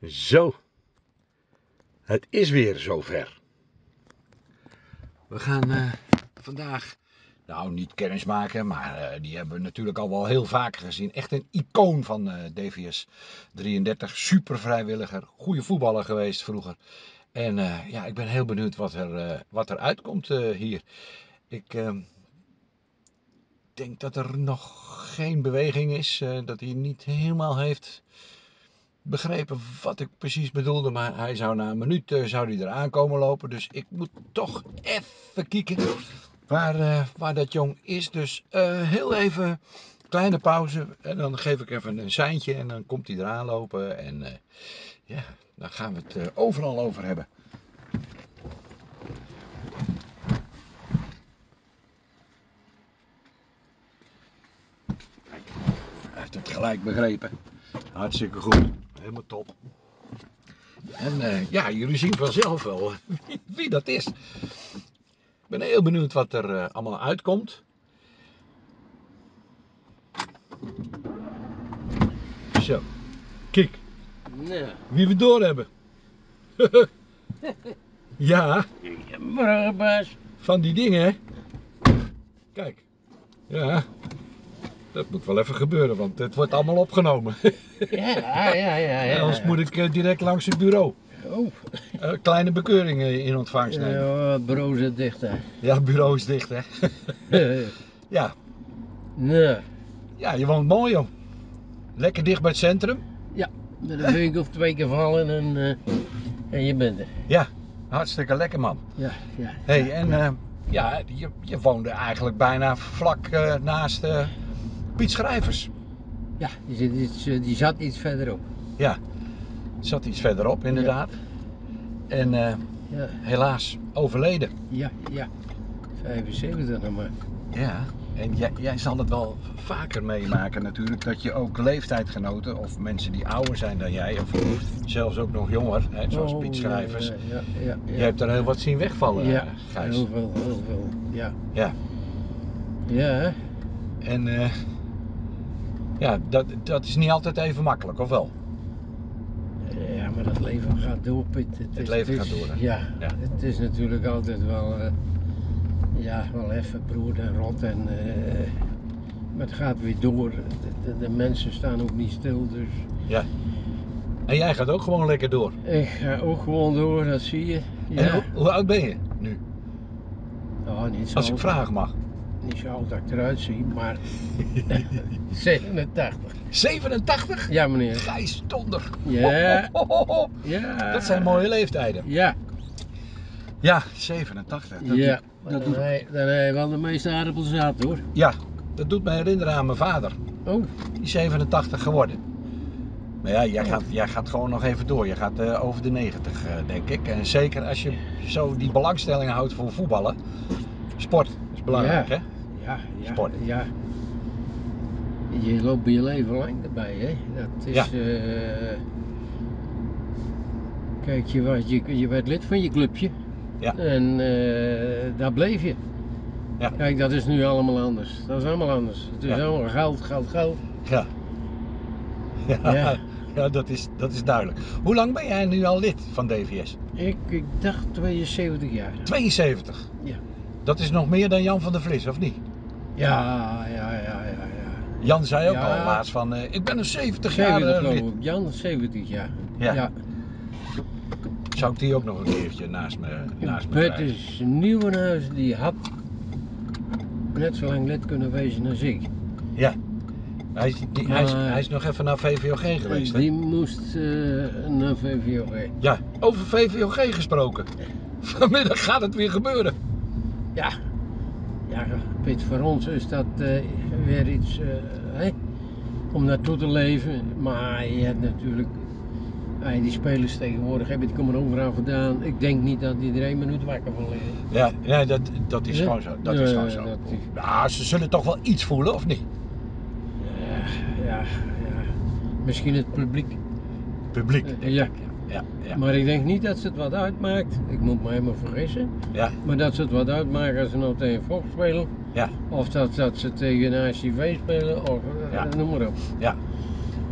Zo, het is weer zover. We gaan vandaag, nou niet kennis maken, maar die hebben we natuurlijk al wel heel vaker gezien. Echt een icoon van DVS 33, super vrijwilliger, goede voetballer geweest vroeger. En ja, ik ben heel benieuwd wat er uitkomt hier. Ik denk dat er nog geen beweging is, dat hij niet helemaal heeft begrepen wat ik precies bedoelde, maar hij zou na een minuut zou hij eraan komen lopen. Dus ik moet toch even kijken waar dat jong is. Dus heel even kleine pauze en dan geef ik even een seintje en dan komt hij eraan lopen. En ja, dan gaan we het overal over hebben. Kijk, hij heeft het gelijk begrepen. Hartstikke goed. Helemaal top. En ja, jullie zien vanzelf wel wie dat is. Ik ben heel benieuwd wat er allemaal uitkomt. Zo, kijk, Nou, wie we door hebben. Ja, goedemorgen baas. van die dingen, hè. Kijk, ja, dat moet wel even gebeuren, want het wordt allemaal opgenomen. Ja. Anders moet ik direct langs het bureau. Oh, Kleine bekeuringen in ontvangst nemen. ja, bureau zit dicht hè. Ja, het bureau is dicht, hè. Ja, Nou, ja, je woont mooi, joh. Lekker dicht bij het centrum. ja, met een beuk of 2 keer vallen en je bent er. Ja, hartstikke lekker, man. Ja. Hey, en ja, je woonde eigenlijk bijna vlak naast Piet Schrijvers. Ja, die zat iets verderop. Ja, het zat iets verderop inderdaad. En Ja, helaas overleden. ja. 75 nog maar. Ja, en jij zal het wel vaker meemaken natuurlijk, dat je ook leeftijdgenoten of mensen die ouder zijn dan jij, of zelfs ook nog jonger, hè, zoals Piet Schrijvers. Ja. Je hebt er heel wat zien wegvallen, Ja, Gijs. heel veel. Ja. Ja, Ja, en ja, dat is niet altijd even makkelijk, of wel? ja, maar dat leven gaat door, Piet. Het leven gaat door, hè? Ja, Ja. het is natuurlijk altijd wel, wel even brood en rot. Maar het gaat weer door. De mensen staan ook niet stil, dus Ja. En jij gaat ook gewoon lekker door. ik ga ook gewoon door, dat zie je. Ja. En hoe oud ben je nu? Nou, niet zo Als ik oud, vragen mag. niet zo oud dat ik eruit zie, maar 87. 87? Ja, meneer. Gijs Donder. Ja. Ho, ho, ho. Ja. Dat zijn mooie leeftijden. Ja. Ja, 87. Ja. Dat Dan doet, heb je wel de meeste aardappels uit, hoor. ja, dat doet me herinneren aan mijn vader. Oh. Die is 87 geworden. Maar ja, jij gaat gewoon nog even door. Je gaat over de 90, denk ik. En zeker als je zo die belangstelling houdt voor voetballen. Sport is belangrijk, hè? Ja. Sport. Ja. Je loopt je leven lang erbij, hè? Dat is. Ja. Kijk, je werd lid van je clubje. Ja. En daar bleef je. Ja. Kijk, dat is nu allemaal anders. Dat is allemaal anders. Het is Ja. allemaal geld. Ja. Ja, Ja. ja, dat is duidelijk. Hoe lang ben jij nu al lid van DVS? Ik dacht 72 jaar. 72. Ja. Dat is nog meer dan Jan van der Vlis, of niet? Ja. Jan zei ook Ja. al laatst van, ik ben een 70 jaar 70 geloof lid. ik. Jan, 70 jaar. Ja. Zou ik die ook nog een keertje naast me Het krijgen? is Nieuwenhuis, die had net zo lang lid kunnen wezen als ik. Ja. Hij is nog even naar VVOG geweest, hè? Die moest naar VVOG. Ja, over VVOG gesproken. Vanmiddag gaat het weer gebeuren. Ja, Piet, voor ons is dat weer iets om naartoe te leven. Maar je hebt natuurlijk, die spelers tegenwoordig hebben, die komen overal vandaan. Ik denk niet dat iedereen minuut wakker van liggen. Ja, dat is Ja. gewoon zo. Dat is gewoon zo. dat is- Nou, ze zullen toch wel iets voelen, of niet? Ja. Misschien het publiek. Publiek. denk Ja. ik. Ja. Maar ik denk niet dat ze het wat uitmaakt. Ik moet me helemaal vergissen. Ja. Maar dat ze het wat uitmaken als ze nou tegen Vocht spelen. Ja. Of dat ze tegen ACV spelen. Of Ja. noem maar op. Ja.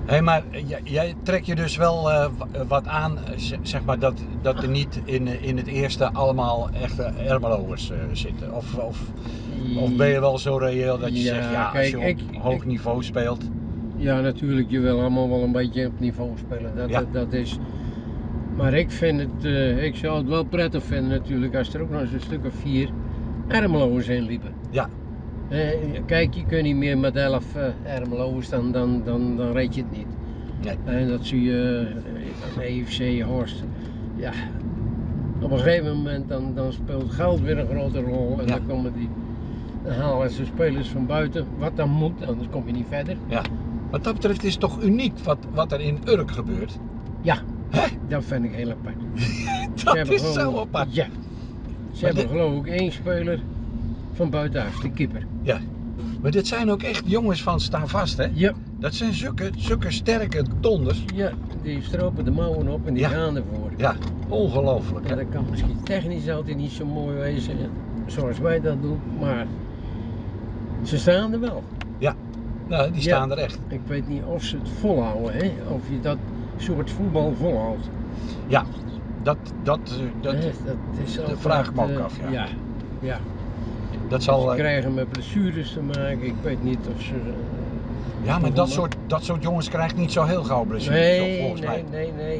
Hé, maar jij trekt je dus wel wat aan, zeg maar, dat er niet in het eerste allemaal echte Ermeloers zitten. Of ben je wel zo reëel dat je zegt, ja, als je op hoog niveau speelt. Ja, natuurlijk, je wil allemaal wel een beetje op niveau spelen. Dat is. Maar ik vind het, ik zou het wel prettig vinden natuurlijk als er ook nog eens een stuk of 4 Ermeloers in liepen. Ja. Kijk, je kunt niet meer met 11 Ermeloers, dan red je het niet. Nee. En dat zie je aan EFC Horst. Ja, op een gegeven moment dan speelt geld weer een grote rol en dan halen ze spelers van buiten, wat dan moet, anders kom je niet verder. Ja. Wat dat betreft is het toch uniek wat er in Urk gebeurt? Ja, hè? Dat vind ik heel apart. Dat is zo apart. Ja. Ze hebben geloof ik 1 speler van buitenaf, de keeper. Ja. Maar dit zijn ook echt jongens van staan vast, hè? Ja. Dat zijn zulke sterke donders. Ja, die stropen de mouwen op en die gaan ervoor. Ja, ongelooflijk. Ja, dat kan misschien technisch altijd niet zo mooi wezen, zoals wij dat doen, maar ze staan er wel. Ja, nou, die staan er echt. Ik weet niet of ze het volhouden, hè? Of je dat soort voetbal volhoudt. Ja, dat vraag ik me ook af. Ja. Ja. Dat zal, ze krijgen met blessures te maken, ik weet niet of ze... ja, maar dat soort jongens krijgen niet zo heel gauw blessures, volgens mij. Nee.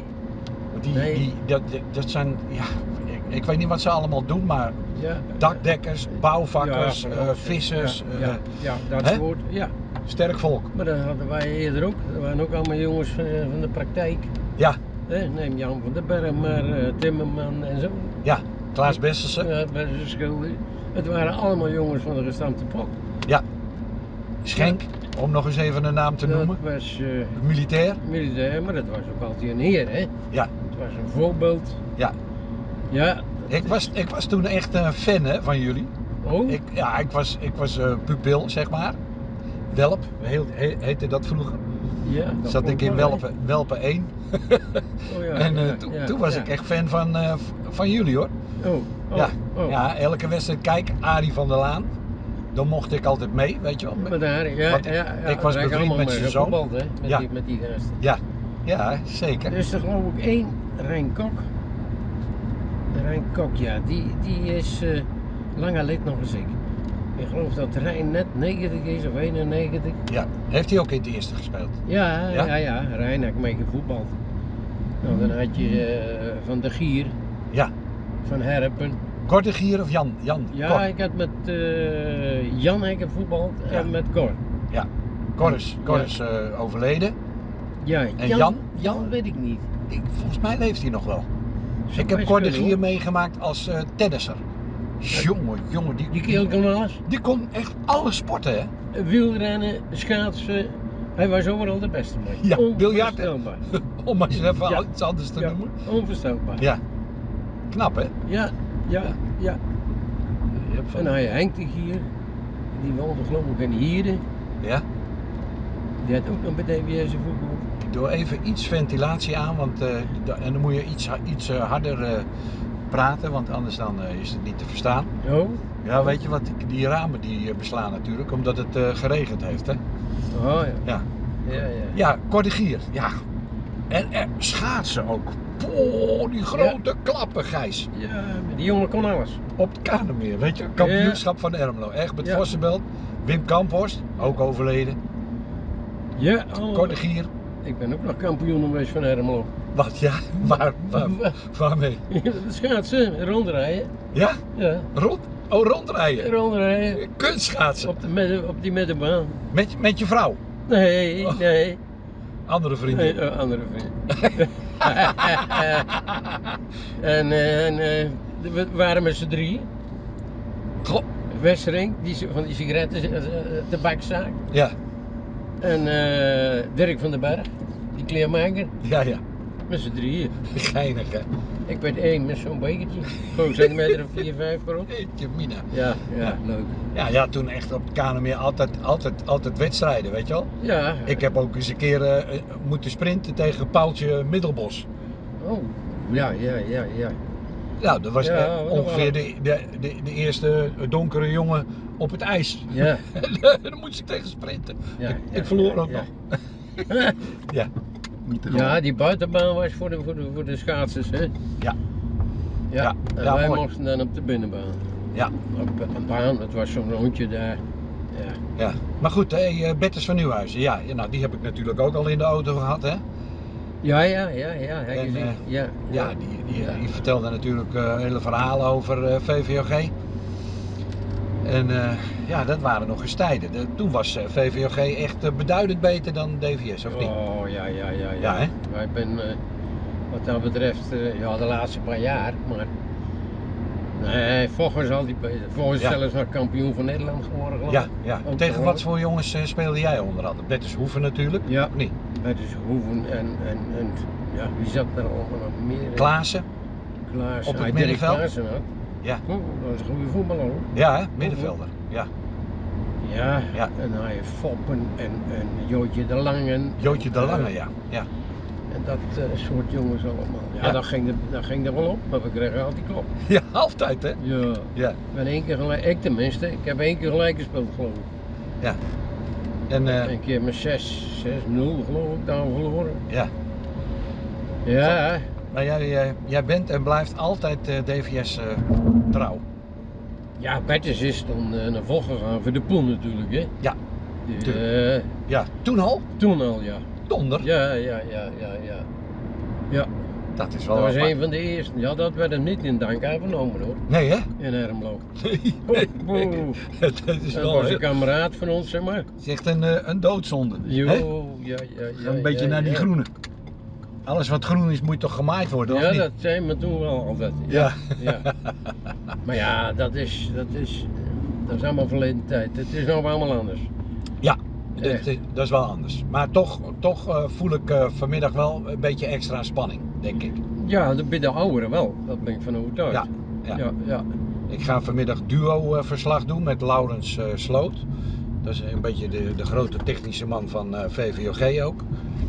Dat zijn, ja, ik weet niet wat ze allemaal doen, maar dakdekkers, bouwvakkers, vissers. Dat soort, sterk volk. Maar dat hadden wij eerder ook. Dat waren ook allemaal jongens van de praktijk. Ja. Neem Jan van den Berg maar, Timmerman en zo. Ja, Klaas Besselsen. Ja, Besselsen. Het waren allemaal jongens van de gestampte pok. Ja. Schenk, om nog eens even een naam te noemen. Dat was militair, maar dat was ook altijd een heer, hè? Ja. Het was een voorbeeld. Ja. Ja. Ik was toen echt een fan, hè, van jullie. Oh? Ik was pupil, zeg maar. Welp, heette dat vroeger. Ja, dat zat ik in Welpen 1. En toen was ik echt fan van jullie, hoor. Ja, elke wedstrijd kijken, Arie van der Laan. Dan mocht ik altijd mee, weet je wel. Maar daar, ik was bevriend met zijn zoon. Met die gasten. Ja, zeker. Er is er geloof ik 1 Rijn Kok. Rijn Kok, ja, die is langer lid nog eens ik. Ik geloof dat Rijn net 90 is of 91. Ja, heeft hij ook in het eerste gespeeld? Ja, Rijn heb ik mee gevoetbald. Nou, dan had je Van der Gier. Ja. Van Herpen. Cor de Gier of Jan? Ja, Cor. ik had met Jan gevoetbald en met Cor. Ja, Cor is overleden. Ja, en Jan weet ik niet. Volgens mij leeft hij nog wel. Ik heb Cor de Gier meegemaakt als tennisser. Jongen, die kerel kon alles. Die kon echt alle sporten, hè? Wielrennen, schaatsen. Hij was overal de beste man. Ja, biljart. Om maar eens even iets anders te noemen. Onvoorstelbaar. Ja. Knap, hè? Ja. En hij Henk de Gier, die woonde geloof ik in Hieren. Ja. Die had ook nog bij DWS voetbal. Ik doe even iets ventilatie aan, want en dan moet je iets harder praten, want anders dan is het niet te verstaan. Oh? Ja, weet je wat, die ramen die beslaan natuurlijk, omdat het geregend heeft, hè? Oh ja. Ja, Cor de Gier, ja. En schaatsen ook. Oh, die grote klappen, Gijs. Ja, die jongen kon alles. Op het Kanemeer, weet je, kampioenschap van Ermelo. Echt met Vossenbelt. Wim Kamphorst, ook overleden. Ja, Cor de Gier. Ik ben ook nog kampioen geweest van Ermelo. Wat, ja? Waarmee? Schaatsen, rondrijden. Ja? Ja. Rondrijden? Rondrijden. Kunstschaatsen? Op die middenbaan. Met je vrouw? Nee. Andere vrienden? Nee, andere vrienden. We waren met z'n 3. Westering, van die sigaretten, tabakzaak. Ja. En Dirk van den Berg, die kleermaker. Ja. Met z'n 3. Geinig, hè? Ik werd 1 met zo'n bekertje. Gewoon centimeter of 4, 5 erop. Eetje mina. Ja, leuk. Ja, toen echt op het Kanemeer altijd wedstrijden, weet je wel? Ja. Ik heb ook eens een keer moeten sprinten tegen Paultje Middelbos. Oh, ja. Nou, dat was ongeveer de eerste donkere jongen op het ijs. Ja. Daar moest ik tegen sprinten. Ik verloor ook nog. Ja, niet te Ja, geloven. die buitenbaan was voor de schaatsers, hè? Ja. Ja, Ja, en ja, wij mooi. mochten dan op de binnenbaan. Ja. Op een baan, het was zo'n rondje daar. Ja. Ja. Maar goed, hey, Bertus van Nieuwhuizen, ja, nou, die heb ik natuurlijk ook al in de auto gehad, hè. Ja, heb je En, gezien. Ja, die vertelde natuurlijk hele verhalen over VVOG. En ja, dat waren nog eens tijden. Toen was VVOG echt beduidend beter dan DVS, of niet? Oh, ja. Ja, hè? Wij ben, wat dat betreft, ja, de laatste paar jaar, maar... Nee, Vocht was altijd beter. Vocht is Ja. zelfs nog kampioen van Nederland geworden, geloof Ja, ik. ja. Ook Tegen geloof wat ik. voor jongens speelde jij onder andere? Bertus Hoeven natuurlijk, Ja. of niet? Het is Hoeven en ja, wie zat er allemaal nog meer? Klaassen? Klaas. op het Dirk middenveld? Klaassen ook. Ja. Dat was een goede voetballer hoor. Ja, hè? Middenvelder. Ja. Ja, Ja. en dan had je Foppen en Jootje de Langen. Jootje de Lange, ja. Ja. En dat soort jongens allemaal. Ja, Ja. dat ging er wel op, maar we kregen altijd klop. Ja, altijd hè? Ja. Ja. En één keer gelijk, ik tenminste, ik heb één keer gelijk gespeeld geloof ik. Ja. En Een keer met 6-0 geloof ik daar verloren. ja. Ja, Maar jij bent en blijft altijd DVS trouw. ja, Bertus is toen naar Vocht gegaan voor de pool natuurlijk hè. Ja, Die, Ja, toen al? toen al ja. Donder? Ja. Ja, Dat is wel dat was apart. een van de eerste. Ja, dat werd hem niet in dank aangenomen hoor, Nee hè? in Ermelo. Nee. Oeh. Dat is Dat wel was een heel... kameraad van ons, zeg maar. Het is echt een doodzonde. Jo, Hè? ja. Een beetje naar die groene. Alles wat groen is moet toch gemaaid worden, of Ja, niet? dat zijn we toen wel altijd. Ja. Ja. Maar ja, dat is allemaal verleden tijd. Het is nou allemaal anders. Ja, Echt. dat is wel anders. Maar toch voel ik vanmiddag wel een beetje extra spanning, denk ik. Ja, bij de ouderen wel. Dat ben ik van overtuigd. Ja. Ja. Ik ga vanmiddag duo-verslag doen met Laurens Sloot. Dat is een beetje de grote technische man van VVOG ook.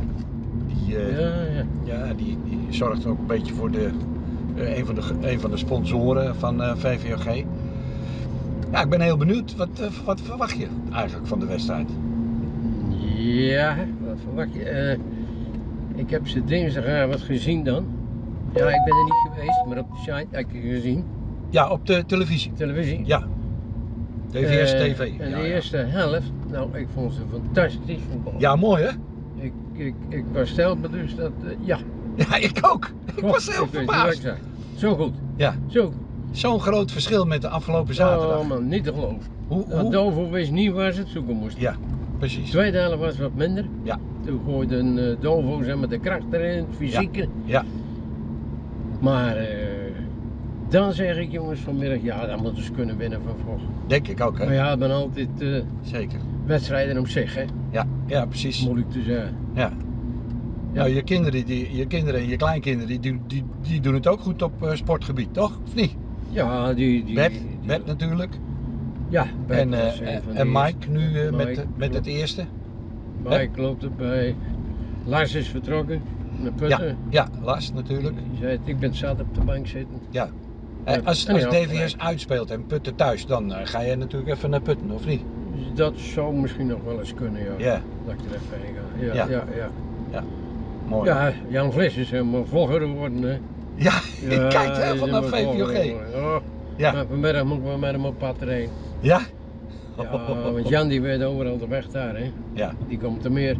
Die zorgt ook een beetje voor een van de sponsoren van VVOG. Ja, ik ben heel benieuwd. Wat verwacht je eigenlijk van de wedstrijd? Ja, wat verwacht je? Ik heb ze dinsdagavond gezien dan. Ja, ik ben er niet geweest, maar op de site heb ik het gezien. Ja, op de televisie. Televisie. Ja. DVS TV. En Ja, de ja. eerste helft, nou ik vond ze fantastisch voetbal. Ja, mooi hè? Ik was stelbaar dus dat, ja. Ja, ik ook. Ik was heel Ik weet niet wat ik verbaasd. zei. Zo goed, Ja, zo goed. zo'n groot verschil met de afgelopen zaterdag. Oh man, niet te geloven. Hoe? Dovo wist niet waar ze het zoeken moesten. Ja, De precies. tweede helft was wat minder. Ja. Toen gooide een Dovo zeg maar, de kracht erin, het fysieke. Ja, Maar dan zeg ik jongens vanmiddag, ja dan moeten ze kunnen winnen van Vocht. denk ik ook hè? Maar ja, het zijn altijd Zeker. wedstrijden op zich hè, Ja, precies. moeilijk te zeggen. Ja. Nou, je kinderen en je kleinkinderen die doen het ook goed op sportgebied, toch? Of niet? Ja, Bert natuurlijk. Ja, Bert En, was een van de en Mike eerste. nu Mike, met het eerste. Mike loopt erbij. Lars is vertrokken naar Putten. Ja, Lars natuurlijk. Die zei, ik ben zat op de bank zitten. Ja. Ja, Als en ja, DVS gelijk. uitspeelt en Putten thuis, dan ga je natuurlijk even naar Putten, of niet? Dus dat zou misschien nog wel eens kunnen, ja. Ja, Dat ik er even heen ga. Ja. Ja. mooi. Ja, Jan Vlis is helemaal vlogger geworden, hè. Ja, je kijkt heel hij veel is naar helemaal vlogger VVOG. geworden. Oh, Ja, maar vanmiddag moeten we met hem op pad erheen. ja, Ja, want Jan die weet overal de weg daar, hè. ja. Die komt er meer.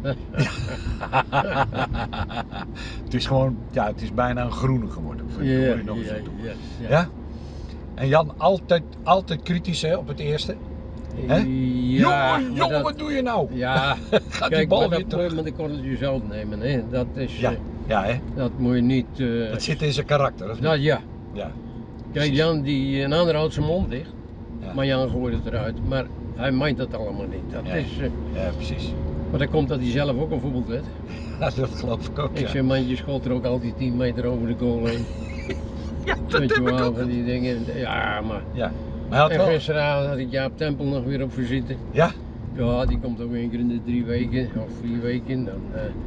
Het is gewoon, ja, het is bijna een groene geworden. Voor je nog eens aan toe. ja. Ja? En Jan altijd kritisch hè, op het eerste. Hè? Ja, jongen, maar dat- wat doe je nou? Ja, Gaat die kijk, bal maar weer dat moet terug? je met de korreltje zelf nemen, hè. Dat is, Ja, ja hè? dat moet je niet... Dat zit in zijn karakter, of niet? dat, ja. Ja. Kijk, Jan, een ander houdt zijn mond dicht, Ja. maar Jan gooit het eruit. Maar hij meent dat allemaal niet. Dat Ja. is, Ja, precies. maar dat komt dat hij zelf ook een voetbal weet. Ja, dat geloof ik ook, Ik ja. zeg, man, je schot er ook altijd 10 meter over de goal heen. Ja, dat Weet je heb ik wel, ook. van die dingen. Ja, maar... Ja. Maar hij En had wel... gisteravond had ik Jaap Tempel nog weer op visite. Ja, Ja, die komt ook één keer in de 3 weken of 4 weken. Dan,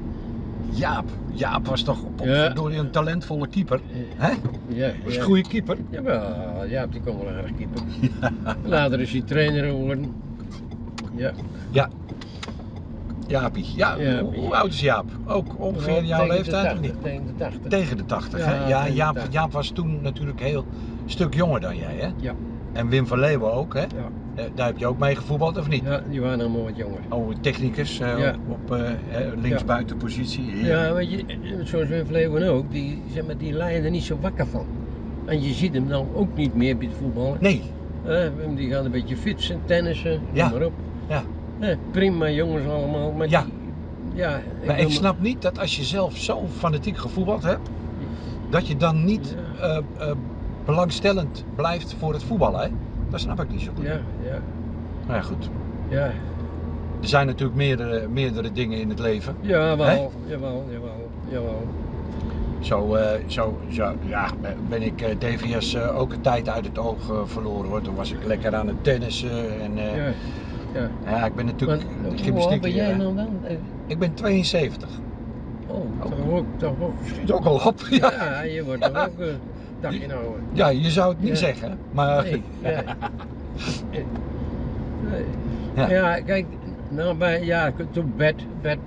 Jaap was toch Ja. door een talentvolle keeper. Hè? ja, Was ja. een goede keeper. Jawel, Jaap die kon wel erg keeper. Later is hij trainer geworden. Ja. Ja. Jaapie. Ja, Jaapie. hoe oud is Jaap? Ook ongeveer jouw Tegen de leeftijd of 80, niet? Tegen de 80. Tegen de 80, Ja, hè? Ja, tegen de Jaap, 80. Jaap was toen natuurlijk heel stuk jonger dan jij, hè? Ja. En Wim van Leeuwen ook, hè? Ja. Daar heb je ook mee gevoetbald, of niet? Ja, die waren allemaal wat jonger. Oh, technicus Ja. op linksbuitenpositie. Ja, weet je, zoals Wim Vleeuwen ook, die, zeg maar, die laaien er niet zo wakker van. En je ziet hem dan ook niet meer bij het voetballen. Nee, Wim die gaat een beetje fietsen, tennissen, Ja. noem maar op. ja. Prima jongens allemaal, maar Ja. die, ja, Maar wil ik snap niet dat als je zelf zo fanatiek gevoetbald hebt, dat je dan niet belangstellend blijft voor het voetballen, hè? Dat snap ik niet zo goed. Ja, ja, Maar ja, goed. ja. Er zijn natuurlijk meerdere dingen in het leven. Jawel, Hè? jawel. Zo ja, ben ik DVS ook een tijd uit het oog verloren, hoor. Toen was ik lekker aan het tennissen en Ja, ja. ja, ik ben natuurlijk Maar hoe oud gymnastiek. ben jij nou dan? Ik ben 72. Oh, toch ook. Schiet ook al op. Ja. Ja, je wordt toch ook een dagje ouder. Ja, je zou het niet Ja. zeggen, maar Nee, ja. Nee. Ja. Ja, kijk, nou toen Bert,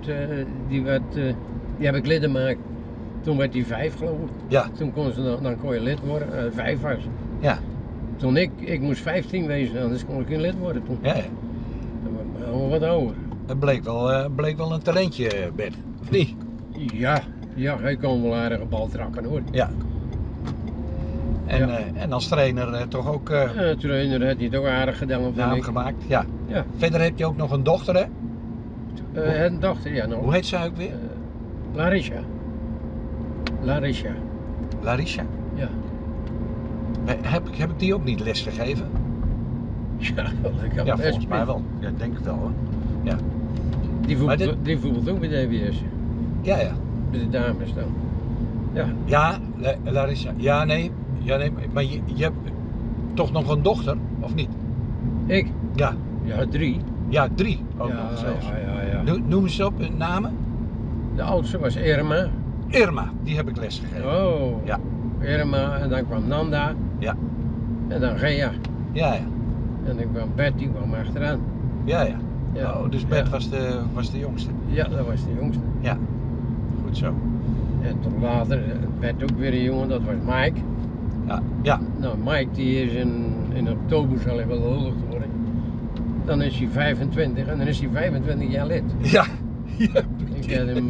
die heb ik lid gemaakt. Toen werd hij 5 geloof ik. ja, Toen dan kon je lid worden, 5 was. ja, Toen ik moest 15 wezen, anders kon ik geen lid worden toen. ja. Dan waren we wat ouder. Het bleek wel een talentje, Bert. Of niet? Ja, hij kon wel aardige bal trappen hoor. Ja. En, Ja. En als trainer toch ook Trainer had hij het ook aardig gedaan, vind naam ik. gemaakt. Ja. Ja, Verder heb je ook nog een dochter, hè? een dochter, ja nog. Hoe heet zij ook weer? Larissa. Larissa. Ja. Heb ik die ook niet lesgegeven? Ja, dat kan Ja, best volgens mij best. wel. Ja, ik denk het wel, hoor. Ja. Die Maar voetbalt ook bij DWS. Ja, ja. Bij de dames dan. Ja. Ja, Larissa. Ja, nee. Maar je hebt toch nog een dochter, of niet? Ik? Ja. Ja, 3. Ja, 3 ook Ja, nog zelfs. ja. Noem eens op namen. De oudste was Irma. Irma, die heb ik lesgegeven. Oh. Ja. Irma en dan kwam Nanda. Ja. En dan Gea. Ja, ja. En dan kwam Bert, die kwam achteraan. Ja, ja. Ja. Oh, dus Bert Ja. was de jongste. Ja, dat was de jongste. Ja. Goed zo. En toen later werd ook weer een jongen, dat was Mike. Ja. Ja. Nou, Mike die is in oktober zal hij wel huldigd worden. Dan is hij 25 en dan is hij 25 jaar lid. Ja. Ik heb hem,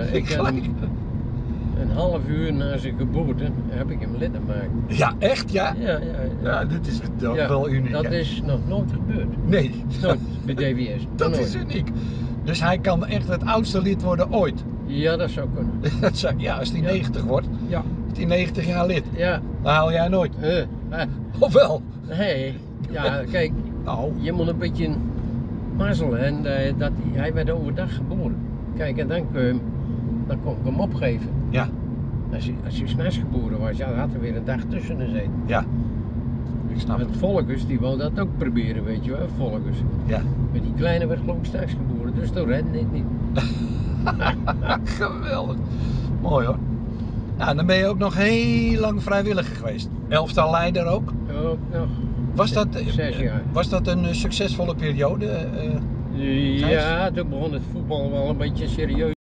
een half uur na zijn geboorte heb ik hem lid gemaakt. Ja, echt ja? Ja. Ja, dit is toch Ja, wel uniek. dat hè? is nog nooit gebeurd. Nee. Nooit bij DWS. Dat Nooit. is uniek. Dus hij kan echt het oudste lid worden ooit. Ja, dat zou kunnen. Ja, als hij Ja. 90 wordt, Ja, is hij 90 jaar lid. ja. Dan haal jij nooit. Of wel? Nee. Ja, kijk, Nou, je moet een beetje mazzelen. En hij werd overdag geboren. Kijk, en dan kon ik hem opgeven. ja, Als hij 's nachts geboren was, ja, dan had er weer een dag tussen gezeten. ja. Ik snap Met het. Volkers, die wou dat ook proberen, weet je wel, Volkers. Ja. Maar die kleine werd geloof ik straks geboren, dus toen redde ik niet. Geweldig. Mooi hoor. Nou, dan ben je ook nog heel lang vrijwilliger geweest. Elftal leider ook. Ook nog. Zes jaar. Was dat een succesvolle periode? Ja, toen begon het voetbal wel een beetje serieus.